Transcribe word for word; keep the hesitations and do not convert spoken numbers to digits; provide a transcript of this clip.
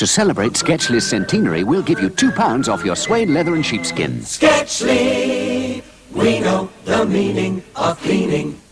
To celebrate Sketchley's centenary, we'll give you two pounds off your suede leather and sheepskin. Sketchley, we know the meaning of cleaning.